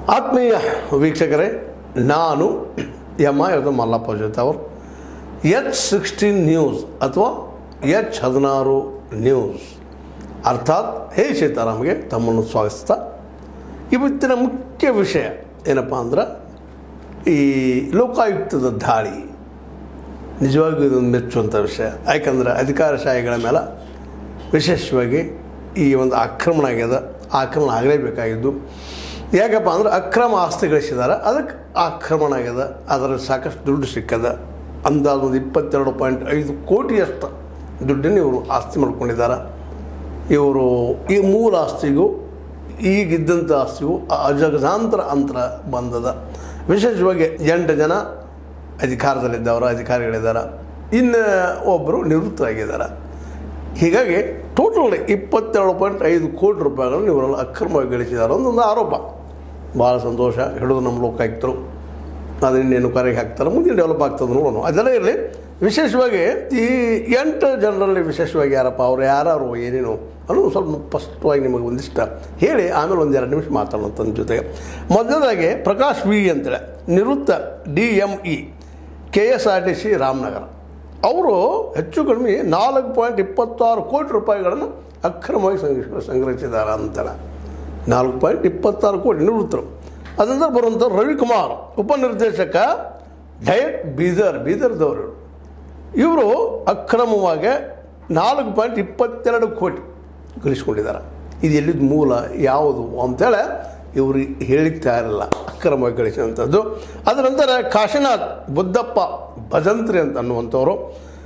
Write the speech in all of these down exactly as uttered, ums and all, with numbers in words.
ಆತ್ಮೀಯ ವೀಕ್ಷಕರೇ, ನಾನು ಎಮ್ ಐ ಅದು ಮಲ್ಲಪ್ಪ ಜೊತೆ ಅವರು ಎಚ್ ಸಿಕ್ಸ್ಟೀನ್ ನ್ಯೂಸ್ ಅಥವಾ ಎಚ್ ಹದಿನಾರು ನ್ಯೂಸ್ ಅರ್ಥಾತ್ ಹೇ ಸೀತಾರಾಮ್ಗೆ ತಮ್ಮನ್ನು ಸ್ವಾಗತಿಸ್ತಾ ಇವತ್ತಿನ ಮುಖ್ಯ ವಿಷಯ ಏನಪ್ಪ ಅಂದ್ರೆ ಈ ಲೋಕಾಯುಕ್ತದ ದಾಳಿ ನಿಜವಾಗಿಯೂ ಇದೊಂದು ಮೆಚ್ಚುವಂಥ ವಿಷಯ. ಯಾಕಂದರೆ ಅಧಿಕಾರಶಾಹಿಗಳ ಮೇಲೆ ವಿಶೇಷವಾಗಿ ಈ ಒಂದು ಆಕ್ರಮಣ ಆಗ್ಯದ. ಆಕ್ರಮಣ ಆಗಲೇಬೇಕಾಗಿದ್ದು ಯಾಕಪ್ಪ ಅಂದ್ರೆ ಅಕ್ರಮ ಆಸ್ತಿ ಗಳಿಸಿದ್ದಾರೆ, ಅದಕ್ಕೆ ಆಕ್ರಮಣ ಆಗ್ಯದ. ಅದರಲ್ಲಿ ಸಾಕಷ್ಟು ದುಡ್ಡು ಸಿಕ್ಕದ. ಅಂದಾಜು ಒಂದು ಇಪ್ಪತ್ತೆರಡು ಪಾಯಿಂಟ್ ಐದು ಕೋಟಿಯಷ್ಟು ದುಡ್ಡನ್ನು ಇವರು ಆಸ್ತಿ ಮಾಡ್ಕೊಂಡಿದ್ದಾರೆ. ಇವರು ಈ ಮೂಲ ಆಸ್ತಿಗೂ ಈಗಿದ್ದಂಥ ಆಸ್ತಿಗೂ ಅಜಗಜಾಂತರ ಅಂತರ ಬಂದದ. ವಿಶೇಷವಾಗಿ ಎಂಟು ಜನ ಅಧಿಕಾರದಲ್ಲಿದ್ದವರು ಅಧಿಕಾರಿಗಳಿದ್ದಾರೆ, ಇನ್ನು ಒಬ್ಬರು ನಿವೃತ್ತರಾಗಿದ್ದಾರೆ. ಹೀಗಾಗಿ ಟೋಟಲ್ ಇಪ್ಪತ್ತೆರಡು ಪಾಯಿಂಟ್ ಐದು ಕೋಟಿ ರೂಪಾಯಿಗಳನ್ನು ಇವರೆಲ್ಲ ಅಕ್ರಮವಾಗಿ ಗಳಿಸಿದ್ದಾರೆ ಒಂದೊಂದು ಆರೋಪ. ಭಾಳ ಸಂತೋಷ. ಹಿಡಿದು ನಮ್ಮ ಲೋಕಾಯುಕ್ತರು ಅದನ್ನೇನು ಕರೆಗೆ ಹಾಕ್ತಾರೆ, ಮುಂದೆ ಡೆವಲಪ್ ಆಗ್ತದೆ ನೋಡೋಣ. ಅದೆಲ್ಲ ಇರಲಿ. ವಿಶೇಷವಾಗಿ ಈ ಎಂಟು ಜನರಲ್ಲಿ ವಿಶೇಷವಾಗಿ ಯಾರಪ್ಪ ಅವರು ಯಾರು ಏನೇನು ಅನ್ನೋದು ಸ್ವಲ್ಪ ಸ್ಪಷ್ಟವಾಗಿ ನಿಮಗೆ ಒಂದಿಷ್ಟ ಹೇಳಿ ಆಮೇಲೆ ಒಂದೆರಡು ನಿಮಿಷ ಮಾತಾಡೋಣ ತನ್ನ ಜೊತೆಗೆ. ಮೊದಲನೇದಾಗಿ ಪ್ರಕಾಶ್ ವಿ ಅಂತೇಳಿ ನಿವೃತ್ತ D M E K S R T C Ramanagara ಅವರು ಹೆಚ್ಚು ಕಡಿಮೆ ನಾಲ್ಕು ಪಾಯಿಂಟ್ ಇಪ್ಪತ್ತಾರು ಕೋಟಿ ರೂಪಾಯಿಗಳನ್ನು ಅಕ್ರಮವಾಗಿ ಸಂಗ್ರಹ ಸಂಗ್ರಹಿಸಿದ್ದಾರೆ ಅಂತೇಳಿ. ನಾಲ್ಕು ಪಾಯಿಂಟ್ ಇಪ್ಪತ್ತಾರು ಕೋಟಿ ನಿವೃತ್ತರು. ಅದರಿಂದ ಬರುವಂಥ ರವಿಕುಮಾರ್ ಉಪನಿರ್ದೇಶಕ ಡಯಟ್ ಬೀದರ್ ಬೀದರ್ದವರು ಇವರು ಅಕ್ರಮವಾಗಿ ನಾಲ್ಕು ಪಾಯಿಂಟ್ ಇಪ್ಪತ್ತೆರಡು ಕೋಟಿ ಗಳಿಸ್ಕೊಂಡಿದ್ದಾರೆ. ಇದು ಎಲ್ಲಿದ್ದು ಮೂಲ ಯಾವುದು ಅಂತೇಳಿ ಇವರು ಹೇಳಿಕ್ಕೆ ತಯಾರಿಲ್ಲ, ಅಕ್ರಮವಾಗಿ ಗಳಿಸಿದಂಥದ್ದು. ಅದರ ನಂತರ ಕಾಶಿನಾಥ್ ಬುದ್ದಪ್ಪ ಭಜಂತ್ರಿ ಅಂತ ಅನ್ನುವಂಥವರು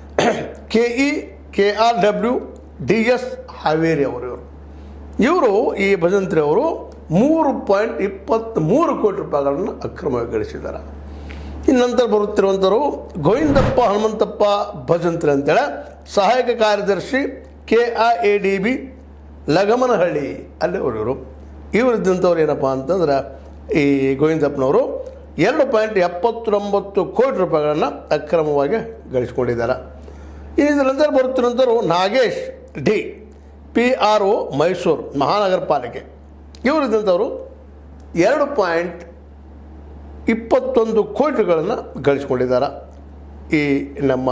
K E K R W D S Haveri ಅವರು ಇವರು ಇವರು ಈ ಭಜಂತ್ರಿ ಅವರು ಮೂರು ಪಾಯಿಂಟ್ ಇಪ್ಪತ್ತ್ಮೂರು ಕೋಟಿ ರೂಪಾಯಿಗಳನ್ನು ಅಕ್ರಮವಾಗಿ ಗಳಿಸಿದ್ದಾರೆ. ಇನ್ನು ನಂತರ ಬರುತ್ತಿರುವಂಥವರು ಗೋವಿಂದಪ್ಪ ಹನುಮಂತಪ್ಪ ಭಜಂತ್ರಿ ಅಂತೇಳಿ ಸಹಾಯಕ ಕಾರ್ಯದರ್ಶಿ ಕೆ ಆ ಎ ಡಿ ಬಿ ಲಗಮನಹಳ್ಳಿ ಅಲ್ಲಿ ಅವರು ಇವರು ಇವರಿದ್ದಂಥವ್ರು ಏನಪ್ಪ ಅಂತಂದ್ರೆ ಈ ಗೋವಿಂದಪ್ಪನವರು ಎರಡು ಪಾಯಿಂಟ್ ಎಪ್ಪತ್ತೊಂಬತ್ತು ಕೋಟಿ ರೂಪಾಯಿಗಳನ್ನು ಅಕ್ರಮವಾಗಿ ಗಳಿಸ್ಕೊಂಡಿದ್ದಾರೆ. ಇದರ ನಂತರ ಬರುತ್ತಿರುವಂಥವ್ರು Nagesh D P R O Mysuru ಮಹಾನಗರ ಪಾಲಿಕೆ ಇವರಿದ್ದಂಥವರು ಎರಡು ಪಾಯಿಂಟ್ ಇಪ್ಪತ್ತೊಂದು ಕೋಟಿಗಳನ್ನು ಗಳಿಸ್ಕೊಂಡಿದ್ದಾರೆ ಈ ನಮ್ಮ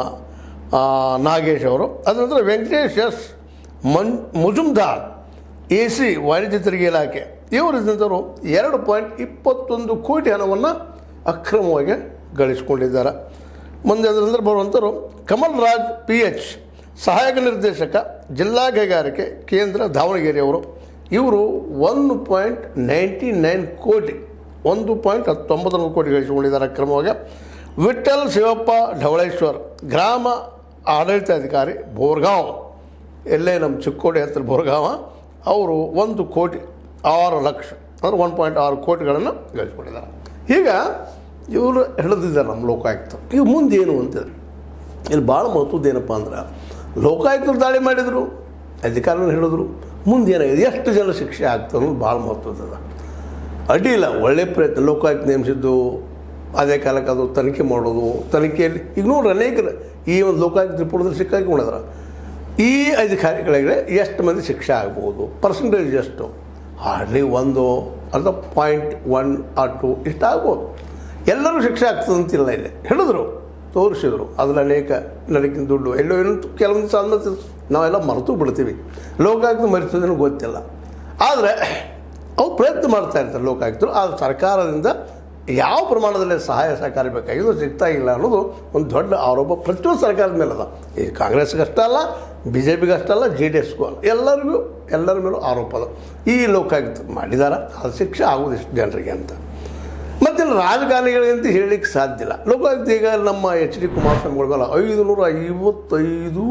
ನಾಗೇಶ್ ಅವರು. ಅದರ ನಂತರ Venkatesh S Man Mujumdar A C ವಾಣಿಜ್ಯ ತೆರಿಗೆ ಇಲಾಖೆ ಇವರಿದ್ದಂಥವರು ಎರಡು ಪಾಯಿಂಟ್ ಇಪ್ಪತ್ತೊಂದು ಕೋಟಿ ಹಣವನ್ನು ಅಕ್ರಮವಾಗಿ ಗಳಿಸ್ಕೊಂಡಿದ್ದಾರೆ. ಮುಂದೆ ಅದರ ನಂತರ ಬರುವಂಥವರು ಕಮಲ್ ರಾಜ್ ಪಿ ಎಚ್ ಸಹಾಯಕ ನಿರ್ದೇಶಕ ಜಿಲ್ಲಾ ಕೈಗಾರಿಕೆ ಕೇಂದ್ರ ದಾವಣಗೆರೆಯವರು ಇವರು ಒಂದು ಪಾಯಿಂಟ್ ನೈಂಟಿ ನೈನ್ ಕೋಟಿ ಒಂದು ಪಾಯಿಂಟ್ ಹತ್ತೊಂಬತ್ತು ಕೋಟಿ ಗಳಿಸಿಕೊಂಡಿದ್ದಾರೆ ಅಕ್ರಮವಾಗಿ. ವಿಠಲ್ ಶಿವಪ್ಪ ಢವಳೇಶ್ವರ್ ಗ್ರಾಮ ಆಡಳಿತಾಧಿಕಾರಿ ಬೋರ್ಗಾಂವ್ ಎಲ್ಲೇ ನಮ್ಮ ಚಿಕ್ಕೋಡಿ ಹತ್ತಿರ ಬೋರ್ಗಾಂವ ಅವರು ಒಂದು ಕೋಟಿ ಆರು ಲಕ್ಷ ಅಂದರೆ ಒನ್ ಪಾಯಿಂಟ್ ಆರು ಕೋಟಿಗಳನ್ನು ಗಳಿಸ್ಕೊಂಡಿದ್ದಾರೆ. ಈಗ ಇವರು ಹಿಡಿದಿದ್ದಾರೆ ನಮ್ಮ ಲೋಕಾಯುಕ್ತ. ಈಗ ಮುಂದೇನು ಅಂತಂದರೆ ಇಲ್ಲಿ ಭಾಳ ಮಹತ್ವದ್ದು ಏನಪ್ಪ ಅಂದ್ರೆ ಲೋಕಾಯುಕ್ತರು ದಾಳಿ ಮಾಡಿದರು, ಅಧಿಕಾರಿಗಳನ್ನ ಹಿಡಿದ್ರು, ಮುಂದೇನಾಗಿದೆ ಎಷ್ಟು ಜನ ಶಿಕ್ಷೆ ಆಗ್ತದೆ ಅನ್ನೋದು ಭಾಳ ಮಹತ್ವದ. ಅಡ್ಡಿಲ್ಲ, ಒಳ್ಳೆ ಪ್ರಯತ್ನ. ಲೋಕಾಯುಕ್ತ ನೇಮಿಸಿದ್ದು ಅದೇ ಕಾಲಕ್ಕೆ ಅದು ತನಿಖೆ ಮಾಡೋದು. ತನಿಖೆಯಲ್ಲಿ ಈಗ ನೋಡ್ರಿ ಅನೇಕರು ಈ ಒಂದು ಲೋಕಾಯುಕ್ತ ರಿಪೋರ್ಟ್ದಲ್ಲಿ ಸಿಕ್ಕಾಕೊಂಡಿದ್ದಾರೆ. ಈ ಅಧಿಕಾರಿಗಳಿಗೆ ಎಷ್ಟು ಮಂದಿ ಶಿಕ್ಷೆ ಆಗ್ಬೋದು, ಪರ್ಸೆಂಟೇಜ್ ಎಷ್ಟು, ಹಾರ್ಡ್ಲಿ ಒಂದು ಅರ್ಧ ಪಾಯಿಂಟ್ ಒನ್ ಆರ್ ಟು ಇಷ್ಟು ಆಗ್ಬೋದು. ಎಲ್ಲರೂ ಶಿಕ್ಷೆ ಆಗ್ತದೆ ಅಂತಿಲ್ಲ. ಇಲ್ಲಿ ಹಿಡಿದ್ರು, ತೋರಿಸಿದ್ರು, ಅದ್ರಲ್ಲಿ ಅನೇಕ ನಡಕಿನ ದುಡ್ಡು ಎಲ್ಲೋ ಏನೋ ಕೆಲವೊಂದು ಸಾಲ ನಾವೆಲ್ಲ ಮರೆತು ಬಿಡ್ತೀವಿ. ಲೋಕಾಯುಕ್ತ ಮರೆಸೋದೇನು ಗೊತ್ತಿಲ್ಲ. ಆದರೆ ಅವ್ರು ಪ್ರಯತ್ನ ಮಾಡ್ತಾ ಇರ್ತಾರೆ ಲೋಕಾಯುಕ್ತರು. ಆದರೆ ಸರ್ಕಾರದಿಂದ ಯಾವ ಪ್ರಮಾಣದಲ್ಲಿ ಸಹಾಯ ಸಹಕಾರ ಬೇಕಾಗಿದ್ದು ಸಿಗ್ತಾ ಇಲ್ಲ ಅನ್ನೋದು ಒಂದು ದೊಡ್ಡ ಆರೋಪ ಪ್ರತಿಯೊಂದು ಸರ್ಕಾರದ ಮೇಲೆ ಅದ. ಈ ಕಾಂಗ್ರೆಸ್ಗೆ ಅಷ್ಟೇ ಅಲ್ಲ, ಬಿ ಜೆ ಪಿಗೆ ಅಷ್ಟೇ ಅಲ್ಲ, ಜೆ ಡಿ ಎಸ್ಗೂ ಅಲ್ಲ, ಎಲ್ಲರಿಗೂ ಎಲ್ಲರ ಮೇಲೂ ಆರೋಪ ಅದ. ಈ ಲೋಕಾಯುಕ್ತ ಮಾಡಿದಾರ, ಅದು ಶಿಕ್ಷೆ ಆಗೋದು ಇಷ್ಟು ಜನರಿಗೆ ಅಂತ. ಮತ್ತು ರಾಜಕಾರಣಿಗಳಿಗಂತ ಹೇಳಲಿಕ್ಕೆ ಸಾಧ್ಯ ಇಲ್ಲ. ಲೋಕಾಯುಕ್ತ ಈಗ ನಮ್ಮ ಎಚ್ ಡಿ ಕುಮಾರಸ್ವಾಮಿಗಳಿಗಲ್ಲ ಐದು ನೂರ ಐವತ್ತೈದು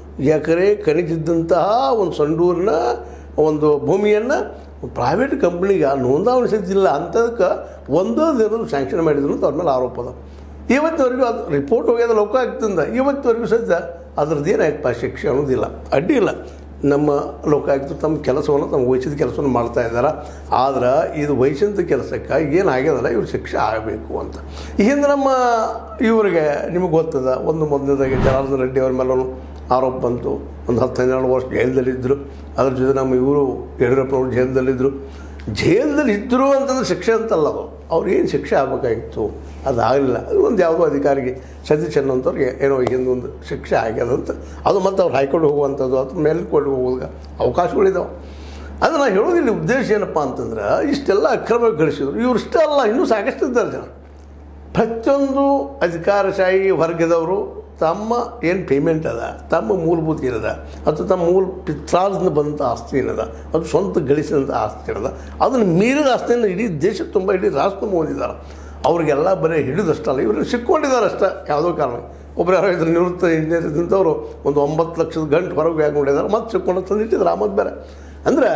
ಎಕರೆ ಖನಿಜಿದ್ದಂತಹ ಒಂದು ಸಂಡೂರಿನ ಒಂದು ಭೂಮಿಯನ್ನು ಪ್ರೈವೇಟ್ ಕಂಪ್ನಿಗೆ ನೋಂದಾವಣಿ ಸಿದ್ದಿಲ್ಲ ಅಂಥದಕ್ಕೆ ಒಂದೋ ದಿನದ ಸ್ಯಾಂಕ್ಷನ್ ಮಾಡಿದ್ರು ಅಂತ ಅವ್ರ ಮೇಲೆ ಆರೋಪ ಅದ. ಇವತ್ತಿನವರೆಗೂ ಅದು ರಿಪೋರ್ಟ್ ಹೋಗ್ಯದ ಲೋಕಾಯುಕ್ತದಿಂದ, ಇವತ್ತಿನವರೆಗೂ ಸದ್ಯ ಅದ್ರದ್ದು ಏನಾಯ್ತಪ್ಪ ಶಿಕ್ಷೆ ಅನ್ನೋದಿಲ್ಲ. ಅಡ್ಡಿ ಇಲ್ಲ, ನಮ್ಮ ಲೋಕಾಯುಕ್ತರು ತಮ್ಮ ಕೆಲಸವನ್ನು ತಮ್ಮ ವಹಿಸಿದ ಕೆಲಸವನ್ನು ಮಾಡ್ತಾ ಇದ್ದಾರೆ. ಆದ್ರೆ ಇದು ವಹಿಸಿದ ಕೆಲಸಕ್ಕೆ ಏನಾಗ್ಯದಲ್ಲ ಇವ್ರು ಶಿಕ್ಷೆ ಆಗಬೇಕು ಅಂತ. ಈ ಹಿಂದೆ ನಮ್ಮ ಇವರಿಗೆ ನಿಮಗೆ ಗೊತ್ತದ, ಒಂದು ಮೊದಲನೇದಾಗಿ ಜನಾರ್ದನ್ ರೆಡ್ಡಿ ಅವ್ರ ಮೇಲೆ ಆರೋಪ ಬಂತು. ಒಂದು ಹತ್ತು ಹನ್ನೆರಡು ವರ್ಷ ಜೈಲದಲ್ಲಿದ್ದರು. ಅದ್ರ ಜೊತೆ ನಮ್ಮ ಇವರು ಯಡಿಯೂರಪ್ಪನವರು ಜೈಲದಲ್ಲಿದ್ದರು. ಜೈಲದಲ್ಲಿ ಇದ್ದರು ಅಂತಂದ್ರೆ ಶಿಕ್ಷೆ ಅಂತಲ್ಲ ಅದು, ಅವ್ರು ಏನು ಶಿಕ್ಷೆ ಆಗಬೇಕಾಗಿತ್ತು ಅದು ಆಗಲಿಲ್ಲ. ಅದು ಒಂದು ಯಾವುದೋ ಅಧಿಕಾರಿಗೆ ಸತೀಶ್ ಅನ್ನೋಂಥವ್ರಿಗೆ ಏನೋ ಹಿಂದೊಂದು ಶಿಕ್ಷೆ ಆಗ್ಯದಂತ, ಅದು ಮತ್ತು ಅವ್ರು ಹೈಕೋರ್ಟ್ ಹೋಗುವಂಥದ್ದು ಅಥವಾ ಮೇಲ್ಕೋರ್ಟ್ ಹೋಗುವಾಗ ಅವಕಾಶಗಳಿದ್ದಾವೆ. ಅದು ನಾನು ಹೇಳೋದಿಲ್ಲ ಉದ್ದೇಶ ಏನಪ್ಪ ಅಂತಂದ್ರೆ, ಇಷ್ಟೆಲ್ಲ ಅಕ್ರಮ ಗಳಿಸಿದ್ರು. ಇವ್ರು ಇಷ್ಟೇ ಅಲ್ಲ, ಇನ್ನೂ ಸಾಕಷ್ಟು ಇದ್ದಾರೆ ಜನ. ಪ್ರತಿಯೊಂದು ಅಧಿಕಾರಶಾಹಿ ವರ್ಗದವರು ತಮ್ಮ ಏನು ಪೇಮೆಂಟ್ ಅದ, ತಮ್ಮ ಮೂಲಭೂತ ಏನದ, ಅಥವಾ ತಮ್ಮ ಮೂಲ ಪಿತ್ರಾರ್ಜಿಂದ ಬಂದಂಥ ಆಸ್ತಿ ಏನದ, ಅದು ಸ್ವಂತ ಗಳಿಸಿದಂಥ ಆಸ್ತಿ ಏನದ, ಅದನ್ನು ಮೀರಿದ ಆಸ್ತಿಯನ್ನು ಇಡೀ ದೇಶ ತುಂಬ, ಇಡೀ ರಾಷ್ಟ್ರ ತುಂಬ ಹೊಂದಿದ್ದಾರೆ. ಅವ್ರಿಗೆಲ್ಲ ಬರೀ ಹಿಡಿದಷ್ಟಲ್ಲ, ಇವ್ರನ್ನ ಸಿಕ್ಕೊಂಡಿದ್ದಾರೆ ಅಷ್ಟೇ ಯಾವುದೋ ಕಾರಣ. ಒಬ್ಬರು ಯಾರೋ ಇದ್ರ ನಿವೃತ್ತ ಇಂಜಿನಿಯರ್ ಇದ್ದಂಥವ್ರು ಒಂದು ಒಂಬತ್ತು ಲಕ್ಷದ ಗಂಟು ಹೊರಗೆ ಯಾಕೆ ನೋಡಿದ್ದಾರೆ, ಮತ್ತೆ ಸಿಕ್ಕೊಂಡು ತಂದಿಟ್ಟಿದ್ರು ಆಮದು ಬೇರೆ. ಅಂದ್ರೆ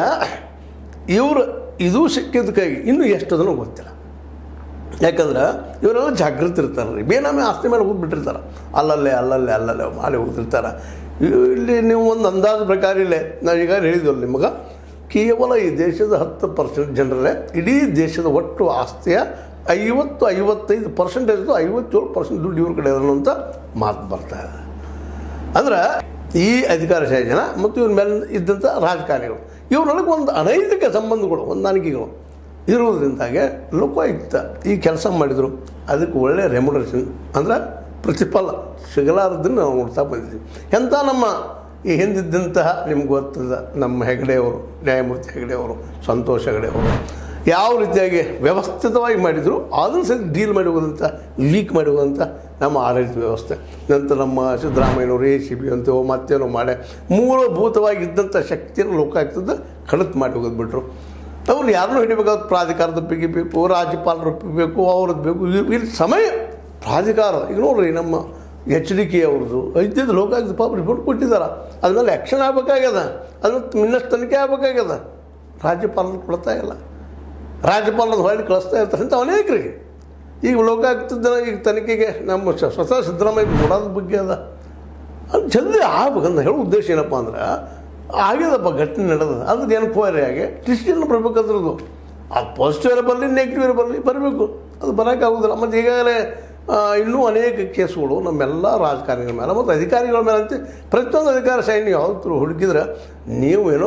ಇವರು ಇದು ಸಿಕ್ಕಿದ ಕೈಗೆ ಇನ್ನೂ ಎಷ್ಟು ಅದನ್ನು ಗೊತ್ತಿಲ್ಲ. ಯಾಕಂದ್ರೆ ಇವರೆಲ್ಲ ಜಾಗೃತಿ ಇರ್ತಾರೆ ರೀ, ಬೇನಾಮಿ ಆಸ್ತಿ ಮೇಲೆ ಹೋಗ್ಬಿಟ್ಟಿರ್ತಾರೆ, ಅಲ್ಲಲ್ಲೇ ಅಲ್ಲಲ್ಲೇ ಅಲ್ಲಲ್ಲೇ ಮಾಡಿ ಹೋಗ್ತಿರ್ತಾರೆ. ಇಲ್ಲಿ ನೀವು ಒಂದು ಅಂದಾಜು ಪ್ರಕಾರ ಇಲ್ಲೇ ನಾವು ಈಗ ಹೇಳಿದ್ವಲ್ಲ ನಿಮಗೆ, ಕೇವಲ ಈ ದೇಶದ ಹತ್ತು ಪರ್ಸೆಂಟ್ ಜನರಲ್ಲೇ ಇಡೀ ದೇಶದ ಒಟ್ಟು ಆಸ್ತಿಯ ಐವತ್ತು ಐವತ್ತೈದು ಪರ್ಸೆಂಟೇಜ್ ಐವತ್ತೇಳು ಪರ್ಸೆಂಟ್ ದುಡ್ಡು ಇವ್ರ ಕಡೆ ಅಂತ ಮಾತು ಬರ್ತಾ ಇದೆ. ಅಂದ್ರೆ ಈ ಅಧಿಕಾರಶಾಹಿ ಜನ ಮತ್ತು ಇವ್ರ ಮೇಲೆ ಇದ್ದಂಥ ರಾಜಕಾರಣಿಗಳು, ಇವ್ರೊಳಗೆ ಒಂದು ಅನೈತಿಕ ಸಂಬಂಧಗಳು, ಹೊಂದಾಣಿಕೆಗಳು ಇರುವುದರಿಂದಾಗೆ ಲೋಕಾಯುಕ್ತ ಈ ಕೆಲಸ ಮಾಡಿದರು. ಅದಕ್ಕೆ ಒಳ್ಳೆಯ ರೆಮ್ಯುನರೇಷನ್ ಅಂದ್ರೆ ಪ್ರತಿಫಲ ಸಿಗಲಾರದನ್ನು ನಾವು ನೋಡ್ತಾ ಬಂದಿದ್ದೀವಿ. ಎಂಥ ನಮ್ಮ ಈ ಹಿಂದಿದ್ದಂತಹ ನಿಮ್ಗೆ ಗೊತ್ತದ ನಮ್ಮ ಹೆಗಡೆಯವರು, ನ್ಯಾಯಮೂರ್ತಿ ಹೆಗಡೆಯವರು, ಸಂತೋಷ್ ಹೆಗಡೆಯವರು ಯಾವ ರೀತಿಯಾಗಿ ವ್ಯವಸ್ಥಿತವಾಗಿ ಮಾಡಿದರು, ಅದನ್ನು ಸಹ ಡೀಲ್ ಮಾಡಿ ಹೋಗೋದಂಥ, ವೀಕ್ ಮಾಡಿ ಹೋಗೋದಂಥ ನಮ್ಮ ಆಡಳಿತ ವ್ಯವಸ್ಥೆ. ನಂತರ ನಮ್ಮ ಸಿದ್ದರಾಮಯ್ಯನವರು ಎ ಸಿ ಬಿ ಅಂತೇವೋ ಮತ್ತೇನೋ ಮಾಡಿ ಮೂಲಭೂತವಾಗಿದ್ದಂಥ ಶಕ್ತಿಯನ್ನು ಲೋಕಾಯುಕ್ತದ ಕಡಿತ ಮಾಡಿ ಹೋಗೋದು ಬಿಟ್ಟರು. ಅವ್ರು ಯಾರನ್ನೂ ಹಿಡಿಬೇಕಾದ್ರೆ ಪ್ರಾಧಿಕಾರದ ಬೇಕು, ರಾಜ್ಯಪಾಲರು ಒಪ್ಪಿಬೇಕು, ಅವ್ರದ್ದು ಬೇಕು. ಇಲ್ಲಿ ಸಮಯ ಪ್ರಾಧಿಕಾರ ಈಗ ನೋಡ್ರಿ, ನಮ್ಮ ಎಚ್ ಡಿ ಕೆ ಅವ್ರದ್ದು ಇದ್ದಿದ್ದು ಲೋಕಾಯುಕ್ತ ಪಾಪ ರಿಪೋರ್ಟ್ ಕೊಟ್ಟಿದ್ದಾರೆ, ಅದ್ಮೇಲೆ ಆ್ಯಕ್ಷನ್ ಆಗಬೇಕಾಗ್ಯದ, ಅದನ್ನು ಇನ್ನಷ್ಟು ತನಿಖೆ ಆಗಬೇಕಾಗ್ಯದ. ರಾಜ್ಯಪಾಲರು ಕೊಡ್ತಾ ಇಲ್ಲ, ರಾಜ್ಯಪಾಲದ ಹೊರಳಿ ಕಳಿಸ್ತಾ ಇರ್ತಾರೆ ಅಂತ ಅನೇಕರಿಗೆ. ಈಗ ಲೋಕಾಯುಕ್ತದ ಈಗ ತನಿಖೆಗೆ ನಮ್ಮ ಸ್ವತಃ ಸಿದ್ದರಾಮಯ್ಯ ನೋಡೋದ್ರ ಬಗ್ಗೆ ಅದ, ಅದು ಜಲ್ದಿ ಆಗ್ಬೇಕಂತ ಹೇಳೋ ಉದ್ದೇಶ ಏನಪ್ಪ ಅಂದ್ರೆ, ಆಗ್ಯದಪ್ಪ ಘಟನೆ ನಡೆದ, ಅದ್ರದ್ದು ಏನು ಕ್ವೈರಿ ಆಗಿ ಡಿಸಿಷನ್ ಬರ್ಬೇಕಂದ್ರದ್ದು, ಅದು ಪಾಸಿಟಿವ್ ಇರೋ ಬರಲಿ ನೆಗೆಟಿವ್ ಇರೋ ಬರಲಿ ಬರಬೇಕು, ಅದು ಬರೋಕ್ಕಾಗೋದಿಲ್ಲ. ಮತ್ತು ಈಗಾಗಲೇ ಇನ್ನೂ ಅನೇಕ ಕೇಸುಗಳು ನಮ್ಮೆಲ್ಲ ರಾಜಕಾರಣಿಗಳ ಮೇಲೆ ಮತ್ತು ಅಧಿಕಾರಿಗಳ ಮೇಲೆ ಅಂತ ಪ್ರತಿಯೊಂದು ಅಧಿಕಾರಶಾಹಿ ನೀವು ಯಾವತ್ತೂ ಹುಡುಕಿದ್ರೆ ನೀವು ಏನೋ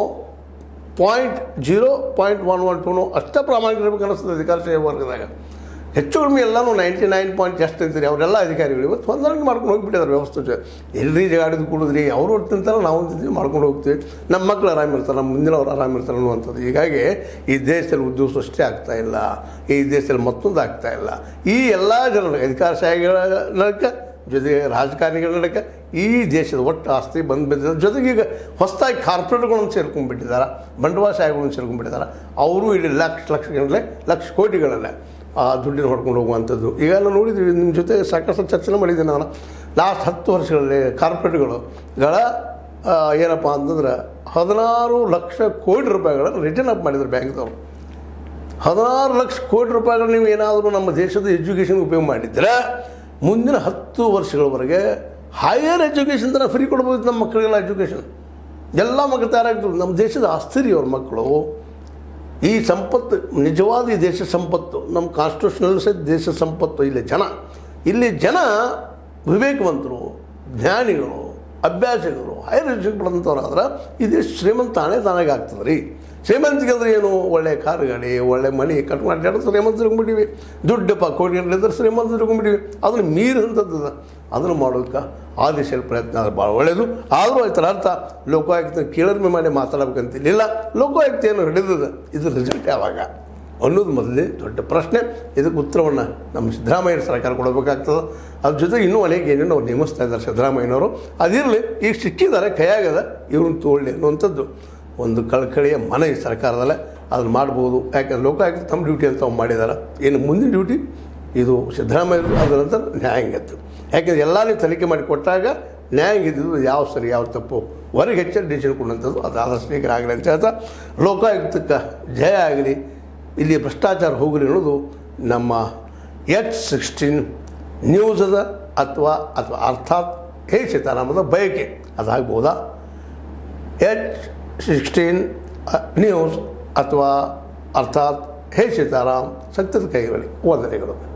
point zero point one one ಟೂನು ಅಷ್ಟೇ ಪ್ರಾಮಾಣಿಕ ಇರಬೇಕು ಅನ್ನಿಸ್ತದೆ ಅಧಿಕಾರಶಾಹಿ ವರ್ಗದಾಗ. ಹೆಚ್ಚು ಕಡಿಮೆ ಎಲ್ಲನೂ ನೈಂಟಿ ನೈನ್ ಪಾಯಿಂಟ್ ಎಷ್ಟು ಅಂತೀರಿ ಅವರೆಲ್ಲ ಅಧಿಕಾರಿಗಳು ಇವತ್ತು ಹೊಂದಾಣಿಕೆ ಮಾಡ್ಕೊಂಡು ಹೋಗಿಬಿಟ್ಟಿದ್ದಾರೆ ವ್ಯವಸ್ಥೆ. ಎಲ್ರಿ ಜಗಾಡಿದು ಕುಡಿದ್ರಿ, ಅವರು ತಿಂತಾರೆ, ನಾವು ತಿಂತೀವಿ, ಮಾಡ್ಕೊಂಡು ಹೋಗ್ತೀವಿ, ನಮ್ಮ ಮಕ್ಕಳು ಆರಾಮಿರ್ತಾರೆ, ನಮ್ಮ ಮುಂದಿನವ್ರು ಆರಾಮಿರ್ತಾರೆ ಅನ್ನುವಂಥದ್ದು. ಹೀಗಾಗಿ ಈ ದೇಶದಲ್ಲಿ ಉದ್ಯೋಗ ಸೃಷ್ಟಿ ಆಗ್ತಾಯಿಲ್ಲ, ಈ ದೇಶದಲ್ಲಿ ಮತ್ತೊಂದು ಆಗ್ತಾಯಿಲ್ಲ. ಈ ಎಲ್ಲ ಜನರು ಅಧಿಕಾರಶಾಹಿಗಳ ನಡಕ ಜೊತೆಗೆ ರಾಜಕಾರಣಿಗಳ ನಡಕ ಈ ದೇಶದ ಒಟ್ಟು ಆಸ್ತಿ ಬಂದು ಬಿದ್ದಿದ್ದಾರೆ. ಜೊತೆಗೆ ಈಗ ಹೊಸದಾಗಿ ಕಾರ್ಪೊರೇಟ್ಗಳನ್ನು ಸೇರ್ಕೊಂಡ್ಬಿಟ್ಟಿದ್ದಾರೆ, ಬಂಡವಾಳಶಾಹಿಗಳನ್ನು ಸೇರ್ಕೊಂಡ್ಬಿಟ್ಟಿದ್ದಾರೆ. ಅವರು ಇಲ್ಲಿ ಲಕ್ಷ ಲಕ್ಷಗಳಲ್ಲೇ ಲಕ್ಷ ಕೋಟಿಗಳಲ್ಲೇ ಆ ದುಡ್ಡಿನ ಹೊಡ್ಕೊಂಡು ಹೋಗುವಂಥದ್ದು ಈಗೆಲ್ಲ ನೋಡಿದ್ವಿ. ನಿಮ್ಮ ಜೊತೆ ಸಾಕಷ್ಟು ಚರ್ಚೆ ಮಾಡಿದ್ದೀನಿ ನಾನು. ಲಾಸ್ಟ್ ಹತ್ತು ವರ್ಷಗಳಲ್ಲಿ ಕಾರ್ಪೊರೇಟ್ಗಳುಗಳ ಏನಪ್ಪ ಅಂತಂದ್ರೆ ಹದಿನಾರು ಲಕ್ಷ ಕೋಟಿ ರೂಪಾಯಿಗಳನ್ನು ರಿಟರ್ನ್ ಅಪ್ ಮಾಡಿದ್ರು ಬ್ಯಾಂಕ್ದವರು. ಹದಿನಾರು ಲಕ್ಷ ಕೋಟಿ ರೂಪಾಯಿಗಳು ನೀವು ಏನಾದರೂ ನಮ್ಮ ದೇಶದ ಎಜುಕೇಷನ್ಗೆ ಉಪಯೋಗ ಮಾಡಿದ್ರೆ ಮುಂದಿನ ಹತ್ತು ವರ್ಷಗಳವರೆಗೆ ಹೈಯರ್ ಎಜುಕೇಷನ್ ಥರ ಫ್ರೀ ಕೊಡ್ಬೋದು ನಮ್ಮ ಮಕ್ಕಳಿಗೆಲ್ಲ. ಎಜುಕೇಷನ್ ಎಲ್ಲ ಮಕ್ಕಳು ತಯಾರಾಗ್ತದೆ. ನಮ್ಮ ದೇಶದ ಆಸ್ತಿ ಅವ್ರ ಮಕ್ಕಳು. ಈ ಸಂಪತ್ತು ನಿಜವಾದ ಈ ದೇಶ ಸಂಪತ್ತು, ನಮ್ಮ ಕಾನ್ಸ್ಟಿಟ್ಯೂಷನಲ್ ಸಹಿತ ದೇಶ ಸಂಪತ್ತು. ಇಲ್ಲಿ ಜನ ಇಲ್ಲಿ ಜನ ವಿವೇಕವಂತರು, ಜ್ಞಾನಿಗಳು, ಅಭ್ಯಾಸಗಳು, ಹೈಯರ್ ಎಜುಕೇಷನ್ ಪಡೆದಂಥವ್ರು ಆದ್ರೆ ಈ ದೇಶ ಶ್ರೀಮಂತ ತಾನೇ ತಾನಾಗೆ ಆಗ್ತದೆ ರೀ. ಶ್ರೀಮಂತಿಗೆ ಅಂದರೆ ಏನು, ಒಳ್ಳೆ ಕಾರು ಗಾಡಿ, ಒಳ್ಳೆ ಮನೆ ಕಟ್ ಮಾಡಿ ಶ್ರೀಮಂತ ತಿರ್ಕೊಂಡ್ಬಿಟ್ಟಿವಿ. ದುಡ್ಡಪ್ಪ ಕೋಟಿಗಳಿದ್ರೆ ಶ್ರೀಮಂತ ತಿರ್ಕೊಂಡ್ಬಿಟ್ಟಿವಿ. ಅದನ್ನು ಮೀರಿದಂಥದ್ದು ಅದನ್ನು ಮಾಡೋದಕ್ಕೆ ಆ ದೇಶದಲ್ಲಿ ಪ್ರಯತ್ನ ಆದರೆ ಭಾಳ ಒಳ್ಳೆಯದು. ಆದರೂ ಇದರ ಅರ್ಥ ಲೋಕಾಯುಕ್ತ ಕೀಳರಿಮೆ ಮಾಡಿ ಮಾತಾಡಬೇಕಂತಿಲ್ಲ. ಲೋಕಾಯುಕ್ತ ಏನು ಹಿಡಿದದ ಇದು ರಿಸಲ್ಟ್ ಯಾವಾಗ ಅನ್ನೋದು ಮೊದಲೇ ದೊಡ್ಡ ಪ್ರಶ್ನೆ. ಇದಕ್ಕೆ ಉತ್ತರವನ್ನು ನಮ್ಮ ಸಿದ್ದರಾಮಯ್ಯ ಸರ್ಕಾರ ಕೊಡಬೇಕಾಗ್ತದೆ. ಅದ್ರ ಜೊತೆಗೆ ಇನ್ನೂ ಅನೇಕ ಏನೇನು ಅವ್ರು ನೇಮಿಸ್ತಾ ಇದ್ದಾರೆ ಸಿದ್ದರಾಮಯ್ಯನವರು. ಅದಿರಲಿ, ಈಗ ಸಿಕ್ಕಿದ್ದಾರೆ, ಕೈಯಾಗದ, ಇವ್ರನ್ನ ತೋಳಲಿ ಅನ್ನುವಂಥದ್ದು ಒಂದು ಕಳಕಳಿಯ ಮನ ಈ ಸರ್ಕಾರದಲ್ಲೇ ಅದನ್ನು ಮಾಡ್ಬೋದು. ಯಾಕೆಂದ್ರೆ ಲೋಕಾಯುಕ್ತ ತಮ್ಮ ಡ್ಯೂಟಿ ಅಂತ ಅವ್ರು ಮಾಡಿದ್ದಾರೆ. ಏನು ಮುಂದಿನ ಡ್ಯೂಟಿ ಇದು ಸಿದ್ದರಾಮಯ್ಯರು. ಅದರ ನಂತರ ನ್ಯಾಯಾಂಗದ್ದು. ಯಾಕೆಂದರೆ ಎಲ್ಲ ನೀವು ತನಿಖೆ ಮಾಡಿ ಕೊಟ್ಟಾಗ ನ್ಯಾಯಾಂಗಿದ್ದು ಯಾವ ಸರಿ ಯಾವ ತಪ್ಪು ಹೊರಗೆ ಹೆಚ್ಚು ಡಿಸಿಷನ್ ಕೊಡುವಂಥದ್ದು ಅದು ಆದರ್ಶನಿಕರ ಆಗಲಿ ಅಂತ ಹೇಳ್ತಾ ಲೋಕಾಯುಕ್ತಕ್ಕೆ ಜಯ ಆಗಲಿ, ಇಲ್ಲಿ ಭ್ರಷ್ಟಾಚಾರ ಹೋಗಲಿ ಅನ್ನೋದು ನಮ್ಮ ಎಚ್ ಸಿಕ್ಸ್ಟೀನ್ ನ್ಯೂಸದ ಅಥವಾ ಅಥವಾ ಅರ್ಥಾತ್ ಹೇ ಸೀತಾರಾಮದ ಬಯಕೆ ಅದಾಗ್ಬೋದಾ. ಎಚ್ ಸಿಕ್ಸ್ಟೀನ್ ನ್ಯೂಸ್ ಅಥವಾ ಅರ್ಥಾತ್ ಹೇ ಸೀತಾರಾಮ್ ಸತ್ಯದ ಕೈಗಳಲ್ಲಿ ವಂದನೆಗಳು.